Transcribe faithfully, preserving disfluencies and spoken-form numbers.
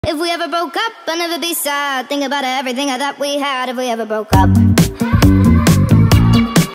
If we ever broke up, I'd never be sad. Think about everything I thought we had if we ever broke up.